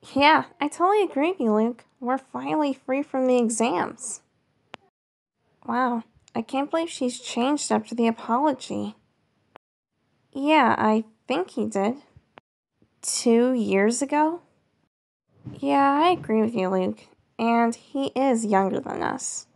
Yeah, I totally agree with you, Luke. We're finally free from the exams. Wow, I can't believe she's changed after the apology. Yeah, I think he did. 2 years ago? Yeah, I agree with you, Luke. And he is younger than us.